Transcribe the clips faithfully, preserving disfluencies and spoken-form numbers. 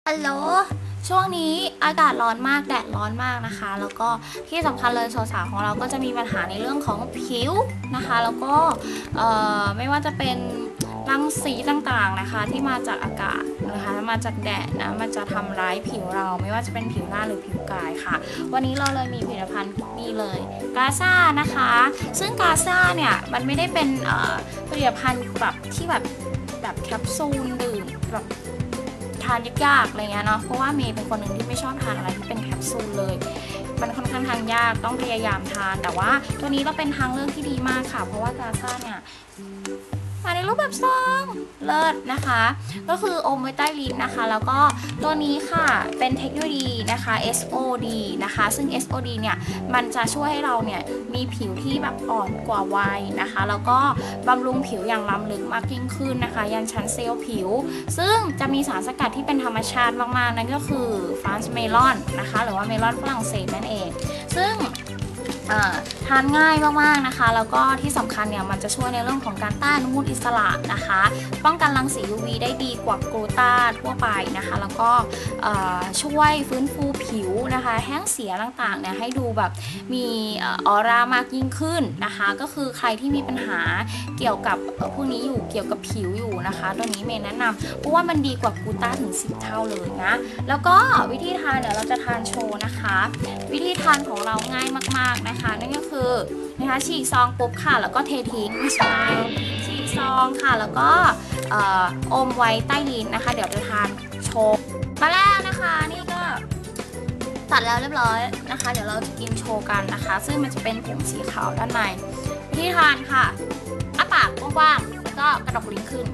ฮัลโหลช่วงนี้อากาศร้อนมากแดดร้อนมากนะคะแล้วก็ที่สำคัญเลยสาวๆของเราก็จะมีปัญหาในเรื่องของผิวนะคะแล้วก็ไม่ว่าจะเป็นรังสีต่างๆนะคะที่มาจากอากาศนะคะมาจากแดดนะมันจะทำร้ายผิวเราไม่ว่าจะเป็นผิวหน้าหรือผิวกายค่ะวันนี้เราเลยมีผลิตภัณฑ์นี่เลยกาซ่านะคะซึ่งกาซ่าเนี่ยมันไม่ได้เป็นผลิตภัณฑ์แบบที่แบบแบบแคปซูลดื่มแบบทานยากๆอะไรเงี้ยเนาะเพราะว่าเมย์เป็นคนหนึ่งที่ไม่ชอบทานอะไรที่เป็นแคปซูลเลยมันค่อนข้างทานยากต้องพยายามทานแต่ว่าตัวนี้เราเป็นทางเลือกที่ดีมากค่ะเพราะว่ากาซ่าเนี่ยมาในรูปแบบซองเลิศนะคะก็คืออมไว้ใต้ลิ้นนะคะแล้วก็ตัวนี้ค่ะเป็นเทคโนโลยีนะคะ เอส โอ ดี นะคะซึ่ง เอส โอ ดี เนี่ยมันจะช่วยให้เราเนี่ยมีผิวที่แบบอ่อนกว่าวัยนะคะแล้วก็บำรุงผิวอย่างล้ำลึกมากยิ่งขึ้นนะคะยันชั้นเซลล์ผิวซึ่งจะมีสารสกัดที่เป็นธรรมชาติมากๆนั่นก็คือฟรานซ์เมลอนนะคะหรือว่าเมลอนฝรั่งเศสนั่นเองซึ่งทานง่ายมากๆนะคะแล้วก็ที่สำคัญเนี่ยมันจะช่วยในเรื่องของการต้านอนุมูลอิสระนะคะป้องกันรังสี ยู วี ได้ดีกว่ากลูต้าทั่วไปนะคะแล้วก็ช่วยฟื้นฟูผิวนะคะแห้งเสียต่างๆเนี่ยให้ดูแบบมีออร่ามากยิ่งขึ้นนะคะก็คือใครที่มีปัญหาเกี่ยวกับพวกนี้อยู่เกี่ยวกับผิวอยู่นะคะตัวนี้เมย์แนะนำเพราะว่ามันดีกว่ากลูต้าถึงสิบเท่าเลยนะแล้วก็วิธีทานเดี๋ยวเราจะทานโชว์นะคะวิธีทานของเราง่ายมากๆนะคะนั่นก็คือนะคะฉีกซองปุ๊บค่ะแล้วก็เททิ้งไม่ใช่ฉีกซองค่ะแล้วก็อมไว้ใต้ลิ้นนะคะเดี๋ยวจะทานโชว์มาแล้วนะคะนี่ก็ตัดแล้วเรียบร้อยนะคะเดี๋ยวเราจะกินโชว์กันนะคะซึ่งมันจะเป็นผงสีขาวด้านในวิธีทานค่ะอ้าปากกว้างๆแล้วก็กระดกลิ้นขึ้น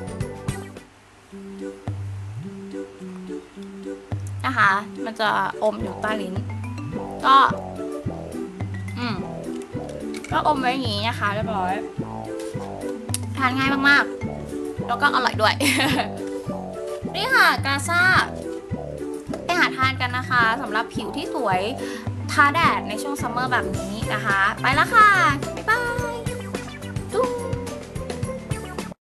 นะคะมันจะอมอยู่ใต้ลิ้นก็อืมก็อมไว้อย่างนี้นะคะเรียบร้อยทานง่ายมากๆแล้วก็อร่อยด้วย นี่ค่ะกาซ่าไปหาทานกันนะคะสำหรับผิวที่สวยทาแดดในช่วงซัมเมอร์แบบนี้นะคะไปแล้วค่ะบ๊ายบาย